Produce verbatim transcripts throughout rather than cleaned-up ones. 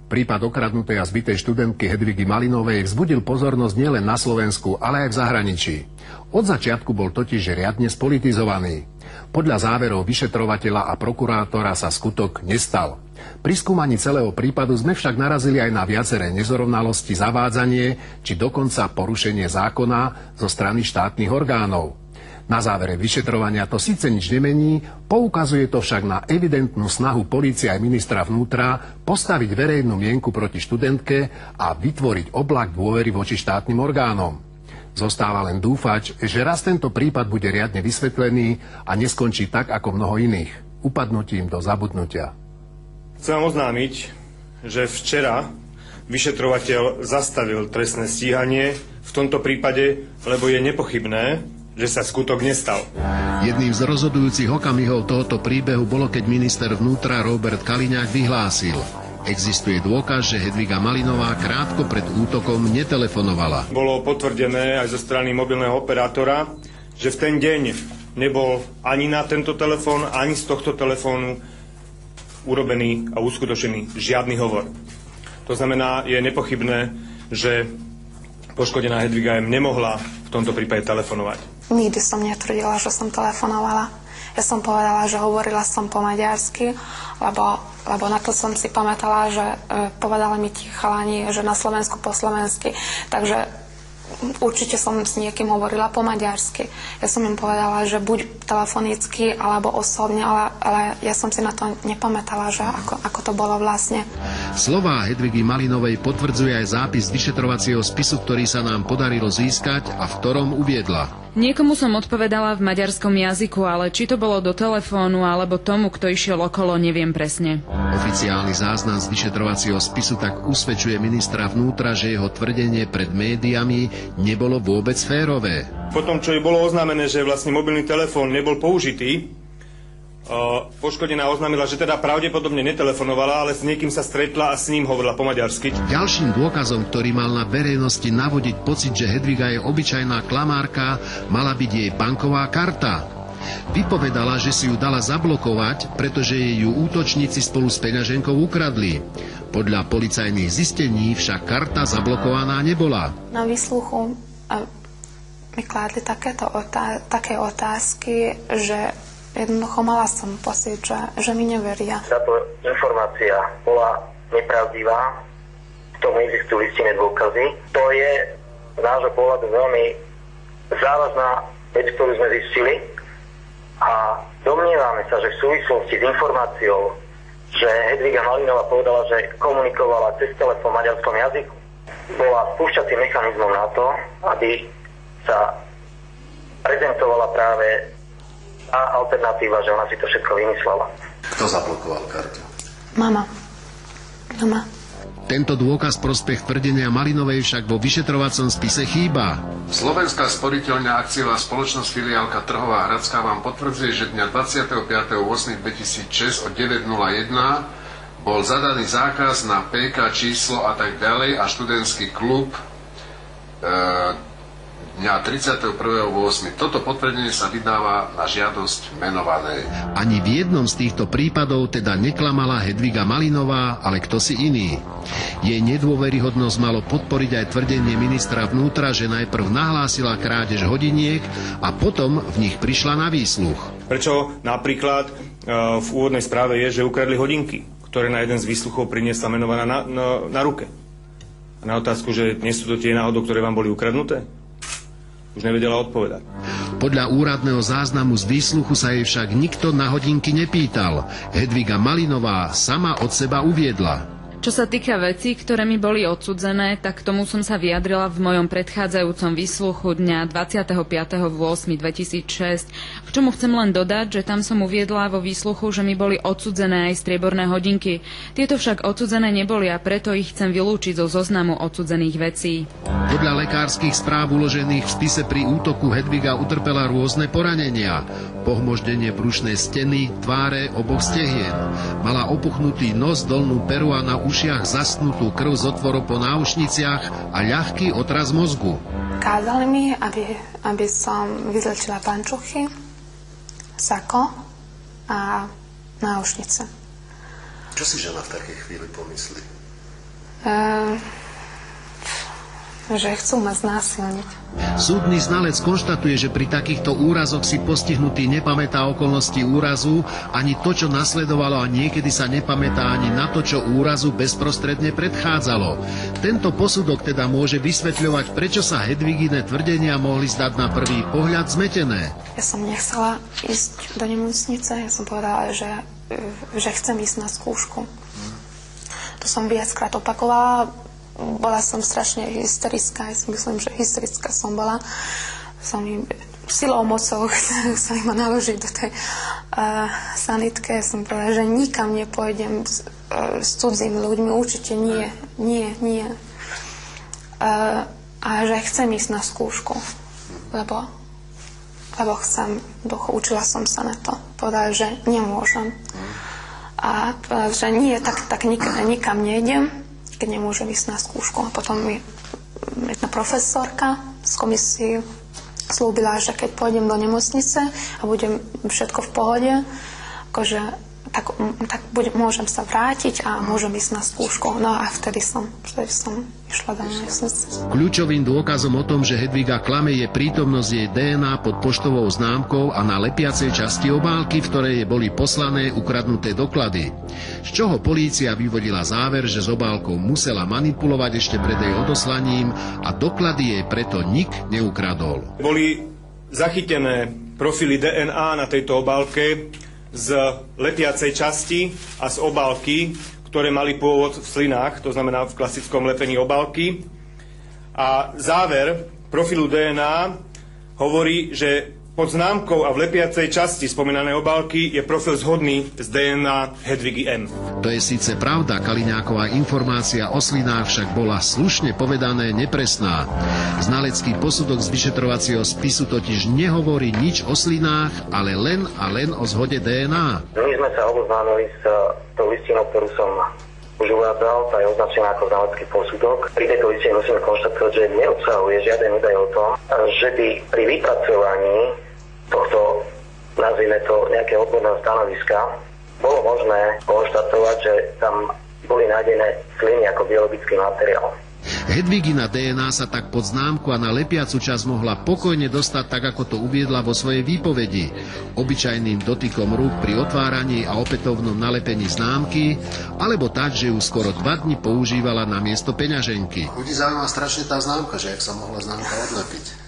Prípad okradnutej a zbitej študentky Hedvigy Malinovej vzbudil pozornosť nielen na Slovensku, ale aj v zahraničí. Od začiatku bol totiž riadne spolitizovaný. Podľa záverov vyšetrovateľa a prokurátora sa skutok nestal. Pri skúmaní celého prípadu sme však narazili aj na viaceré nezrovnalosti, zavádzanie či dokonca porušenie zákona zo strany štátnych orgánov. Na závere vyšetrovania to síce nič nemení, poukazuje to však na evidentnú snahu polície aj ministra vnútra postaviť verejnú mienku proti študentke a vytvoriť oblak dôvery voči štátnym orgánom. Zostáva len dúfať, že raz tento prípad bude riadne vysvetlený a neskončí tak ako mnoho iných, upadnutím do zabudnutia. Chcem vám oznámiť, že včera vyšetrovateľ zastavil trestné stíhanie v tomto prípade, lebo je nepochybné, že sa skutok nestal. Jedným z rozhodujúcich okamihov tohoto príbehu bolo, keď minister vnútra Robert Kaliňák vyhlásil: existuje dôkaz, že Hedviga Malinová krátko pred útokom netelefonovala. Bolo potvrdené aj zo strany mobilného operátora, že v ten deň nebol ani na tento telefón, ani z tohto telefónu urobený a uskutočený žiadny hovor. To znamená, je nepochybné, že poškodená Hedviga im nemohla v tomto prípade telefonovať. Nikdy som netvrdila, že som telefonovala. Ja som povedala, že hovorila som po maďarsky, lebo, lebo na to som si pamätala, že e, povedali mi tí chalani, že na Slovensku po slovensky. Takže určite som s niekým hovorila po maďarsky. Ja som im povedala, že buď telefonicky, alebo osobne, ale, ale ja som si na to nepamätala, že ako, ako to bolo vlastne. Slová Hedvigy Malinovej potvrdzuje aj zápis vyšetrovacieho spisu, ktorý sa nám podarilo získať a v ktorom uviedla: niekomu som odpovedala v maďarskom jazyku, ale či to bolo do telefónu alebo tomu, kto išiel okolo, neviem presne. Oficiálny záznam z vyšetrovacieho spisu tak usvedčuje ministra vnútra, že jeho tvrdenie pred médiami nebolo vôbec férové. Potom, čo jej bolo oznámené, že vlastne mobilný telefón nebol použitý, poškodená oznámila, že teda pravdepodobne netelefonovala, ale s niekým sa stretla a s ním hovorila po maďarsky. Ďalším dôkazom, ktorý mal na verejnosti navodiť pocit, že Hedviga je obyčajná klamárka, mala byť jej banková karta. Vypovedala, že si ju dala zablokovať, pretože jej ju útočníci spolu s peňaženkou ukradli. Podľa policajných zistení však karta zablokovaná nebola. Na výsluchu mi kládli takéto otá- také otázky, že jednoducho mala som pocit, že, že mi neveria. Táto informácia bola nepravdivá, k tomu existujú listinné dôkazy. To je z nášho pohľadu veľmi závažná vec, ktorú sme zistili, a domnievame sa, že v súvislosti s informáciou, že Hedviga Malinová povedala, že komunikovala cez telefón v maďarskom jazyku, bola spúšťacím mechanizmom na to, aby sa prezentovala práve a alternatíva, že ona si to všetko vymyslela. Kto zablokoval kartu? Mama. Mama. Tento dôkaz prospech tvrdenia Malinovej však vo vyšetrovacom spise chýba. Slovenská sporiteľňa akciová spoločnosť filiálka Trhová Hradská vám potvrdzuje, že dňa dvadsiateho piateho augusta dvetisícšesť o deväť nula jeden bol zadaný zákaz na pé ká číslo a tak ďalej a študentský klub e, dňa tridsiateho prvého augusta. Toto potvrdenie sa vydáva na žiadosť menovanej. Ani v jednom z týchto prípadov teda neklamala Hedviga Malinová, ale kto si iný. Jej nedôveryhodnosť malo podporiť aj tvrdenie ministra vnútra, že najprv nahlásila krádež hodiniek a potom v nich prišla na výsluch. Prečo napríklad v úvodnej správe je, že ukradli hodinky, ktoré na jeden z výsluchov priniesla menovaná na, na, na ruke. A na otázku, že nie sú to tie náhodou, ktoré vám boli ukradnuté, už nevedela odpovedať. Podľa úradného záznamu z výsluchu sa jej však nikto na hodinky nepýtal. Hedviga Malinová sama od seba uviedla: čo sa týka vecí, ktoré mi boli odsudzené, tak tomu som sa vyjadrila v mojom predchádzajúcom výsluchu dňa dvadsiateho piateho augusta dvetisícšesť. K čomu chcem len dodať, že tam som uviedla vo výsluchu, že mi boli odsudzené aj strieborné hodinky. Tieto však odsudzené neboli a preto ich chcem vylúčiť zo zoznamu odsudzených vecí. Podľa lekárskych správ uložených v spise pri útoku Hedviga utrpela rôzne poranenia. Pohmoždenie brušnej steny, tváre, oboch stehien. Mala opuchnutý nos, dolnú peru a na ušiach zasnutú krv z otvorov po náušniciach a ľahký otras mozgu. Kázali mi, aby, aby som vyzlečila pančuchy, sako a náušnice. Čo si žena v takej chvíli pomyslí? Uh, že chcú ma znásilniť. Súdny znalec konštatuje, že pri takýchto úrazoch si postihnutý nepamätá okolnosti úrazu, ani to, čo nasledovalo, a niekedy sa nepamätá ani na to, čo úrazu bezprostredne predchádzalo. Tento posudok teda môže vysvetľovať, prečo sa Hedvigine tvrdenia mohli zdať na prvý pohľad zmetené. Ja som nechcela ísť do nemocnice, ja som povedala, že, že chcem ísť na skúšku. To som viackrát opakovala. Bola som strašne hysterická, ja si myslím, že hysterická som bola. Som im silou, mocou chceli ma naložiť do tej uh, sanitke. Ja som povedala, že nikam nepôjdem s, uh, s cudzými ľuďmi, určite nie, nie, nie. Uh, a že chcem ísť na skúšku, lebo, lebo chcem, učila som sa na to. Povedala, že nemôžem. A povedala, že nie, tak, tak nikam, nikam nejdem, keď nemôžem ísť na skúšku. A potom mi jedna profesorka z komisii slúbila, že keď pôjdem do nemocnice a budem všetko v pohode, akože, tak, tak budem, môžem sa vrátiť a môžem ísť na skúšku. No a vtedy som, vtedy som išla do nemocnice. Kľúčovým dôkazom o tom, že Hedviga klame, je prítomnosť jej dé en á pod poštovou známkou a na lepiacej časti obálky, v ktorej jej boli poslané ukradnuté doklady. Z čoho polícia vyvodila záver, že s obálkou musela manipulovať ešte pred jej odoslaním a doklady jej preto nik neukradol. Boli zachytené profily dé en á na tejto obálke z lepiacej časti a z obálky, ktoré mali pôvod v slinách, to znamená v klasickom lepení obálky. A záver profilu dé en á hovorí, že pod známkou a v lepiacej časti spomínanej obálky je profil zhodný s dé en á Hedvigy M. To je síce pravda, Kaliňáková informácia o slinách však bola, slušne povedané, nepresná. Znalecký posudok z vyšetrovacieho spisu totiž nehovorí nič o slinách, ale len a len o zhode dé en á. My sme sa oboznámili s tou listinou, ktorú som už uvádzal, tá je označená ako znalecký posudok. Pri tejto listine musíme konštatovať, že neobsahuje žiaden údaj o tom, že by pri vypracovaní tohto, nazvime to, nejakého odborného stanoviska, bolo možné konštatovať, že tam boli nájdené sliny ako biologický materiál. Hedvigina dé en á sa tak pod známku a na lepiacu časť mohla pokojne dostať tak, ako to uviedla vo svojej výpovedi. Obyčajným dotykom rúk pri otváraní a opätovnom nalepení známky, alebo tak, že ju skoro dva dni používala na miesto peňaženky. Ľudí zaujíma strašne tá známka, že jak sa mohla známka odlepiť.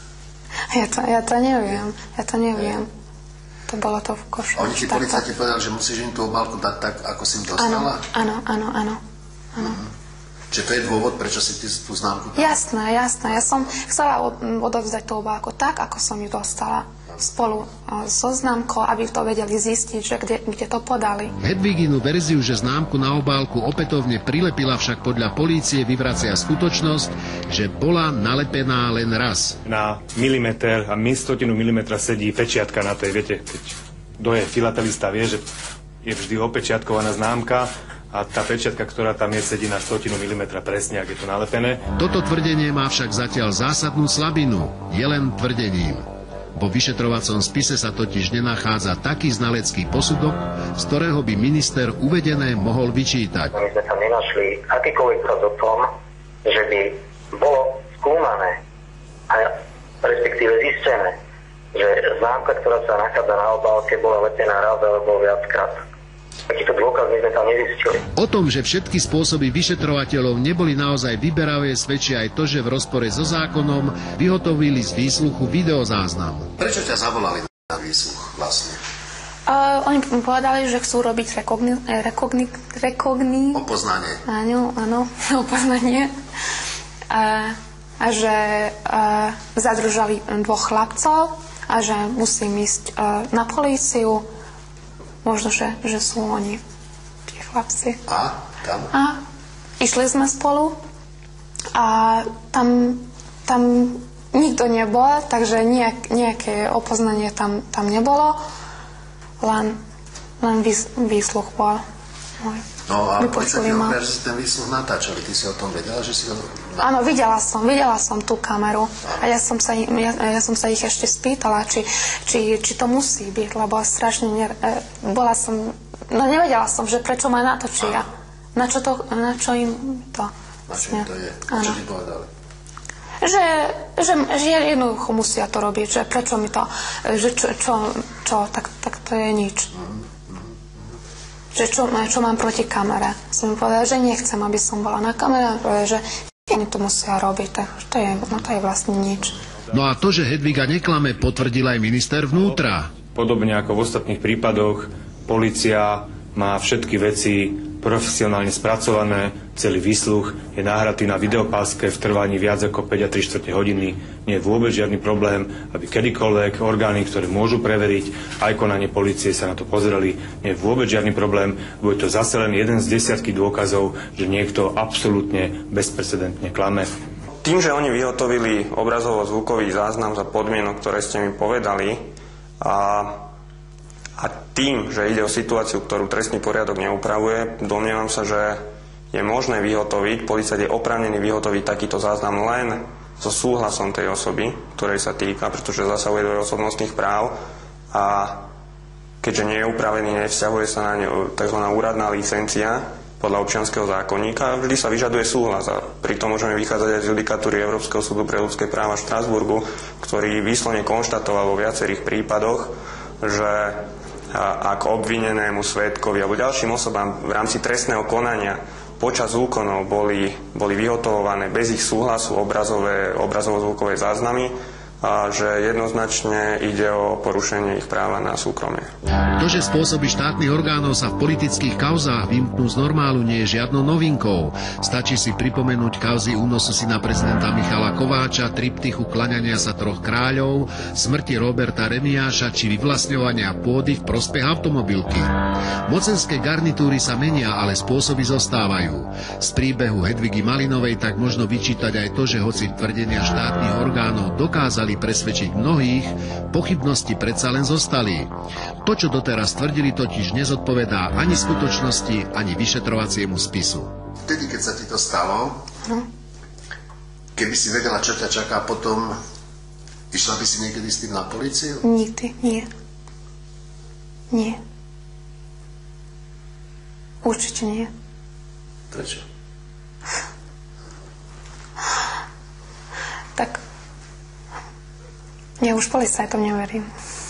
Ja to, ja to neviem, ja to neviem. To bolo to v koši. Oni ti policajti povedali, že musíš im tú obálku dať tak, ako si im dostala? Áno, áno, áno, áno. Uh-huh. Čiže to je dôvod, prečo si ty tú známku dala? Jasné, jasné. Ja som chcela odovzdať tú obálku tak, ako som ju dostala. Spolu so známkou, aby to vedeli zistiť, že kde, kde to podali. Hedviginu verziu, že známku na obálku opätovne prilepila, však podľa polície vyvracia skutočnosť, že bola nalepená len raz. Na milimeter a stotinu milimetra sedí pečiatka na tej, viete, keď kto je filatelista, vie, že je vždy opečiatkovaná známka a tá pečiatka, ktorá tam je, sedí na stotinu milimetra presne, ak je to nalepené. Toto tvrdenie má však zatiaľ zásadnú slabinu. Je len tvrdením. Vo vyšetrovacom spise sa totiž nenachádza taký znalecký posudok, z ktorého by minister uvedené mohol vyčítať. My sme tam nenašli akýkoľvek dôkaz o tom, že by bolo skúmané a respektíve zistené, že známka, ktorá sa nachádza na obálke, bola lepená raz alebo viackrát. Takýto dôkaz my sme tam nezistili. O tom, že všetky spôsoby vyšetrovateľov neboli naozaj vyberavé, svedčí aj to, že v rozpore so zákonom vyhotovili z výsluchu videozáznam. Prečo ťa zavolali na výsluch vlastne? Uh, oni mi povedali, že chcú robiť rekogni... rekogni... rekogni... Opoznanie. Áno, áno, opoznanie. Uh, a že uh, zadržali dvoch chlapcov a že musím ísť uh, na políciu. Možno, že, že sú oni, tie chlapci. A? Tam? A išli sme spolu a tam, tam nikto nebol, takže nejak, nejaké opoznanie tam, tam nebolo, len, len vys, výsluch bol môj. No a policajti hovoria, že si ten výsluch natáčali, ty si o tom vedela, že si ho... Áno, videla som, videla som tú kameru a ja som sa, ja, ja som sa ich ešte spýtala, či, či, či to musí byť, lebo strašne ne, bola som, no nevedela som, že prečo ma natočia. Na čo, to, na čo im to? Na čo im to je? A čo ti povedali? Že, že, že jednoducho musia to robiť, že prečo mi to, že čo, čo, čo tak, tak to je nič. Že čo, čo mám proti kamere. Som mi povedala, že nechcem, aby som bola na kamere, a povedala, že oni to musia robiť, tak to je, no to je vlastne nič. No a to, že Hedviga neklame, potvrdil aj minister vnútra. Podobne ako v ostatných prípadoch, polícia má všetky veci profesionálne spracované, celý výsluch je nahratý na videopáske v trvaní viac ako päť a tri štvrte hodiny. Nie je vôbec žiadny problém, aby kedykoľvek orgány, ktoré môžu preveriť aj konanie polície, sa na to pozreli. Nie je vôbec žiadny problém, bude to zase len jeden z desiatky dôkazov, že niekto absolútne bezprecedentne klame. Tým, že oni vyhotovili obrazovo-zvukový záznam za podmienok, ktoré ste mi povedali, a A tým, že ide o situáciu, ktorú trestný poriadok neupravuje, domnievam sa, že je možné vyhotoviť, policajt je oprávnený vyhotoviť takýto záznam len so súhlasom tej osoby, ktorej sa týka, pretože zasahuje do osobnostných práv a keďže nie je upravený, nevzťahuje sa na ňu tzv. Úradná licencia podľa občianskeho zákonníka, vždy sa vyžaduje súhlas a pritom môžeme vychádzať aj z judikatúry Európskeho súdu pre ľudské práva v Štrasburgu, ktorý výslovne konštatoval vo viacerých prípadoch, že ak obvinenému svedkovi alebo ďalším osobám v rámci trestného konania počas úkonov boli, boli vyhotovované bez ich súhlasu obrazové, obrazovo-zvukové záznamy, a že jednoznačne ide o porušenie ich práva na súkromie. To, že spôsoby štátnych orgánov sa v politických kauzách vymknú z normálu, nie je žiadnou novinkou. Stačí si pripomenúť kauzy únosu syna prezidenta Michala Kováča, triptychu klaňania sa troch kráľov, smrti Roberta Remiáša či vyvlastňovania pôdy v prospech automobilky. Mocenské garnitúry sa menia, ale spôsoby zostávajú. Z príbehu Hedvigy Malinovej tak možno vyčítať aj to, že hoci tvrdenia štátnych orgánov dokázali presvedčiť mnohých, pochybnosti predsa len zostali. To, čo doteraz tvrdili, totiž nezodpovedá ani skutočnosti, ani vyšetrovaciemu spisu. Vtedy, keď sa ti to stalo, hm? keby si vedela, čo ťa čaká potom, išla by si niekedy s tým na políciu? Nikdy, nie. Nie. Určite nie. Prečo? Tak ja už policajtom neverím.